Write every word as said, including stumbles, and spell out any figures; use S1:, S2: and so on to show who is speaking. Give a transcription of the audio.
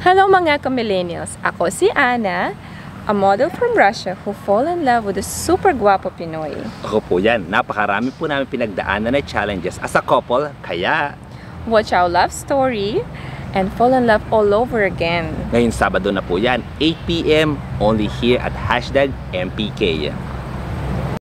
S1: Hello mga ka-millennials! Ako si Anna, a model from Russia who fall in love with a super guwapo Pinoy.
S2: Ako po yan. Napakarami po namin pinagdaanan na challenges as a couple, kaya
S1: Watch our love story and fall in love all over again.
S2: ngayon Sabado na po yan, eight p m only here at hashtag M P K.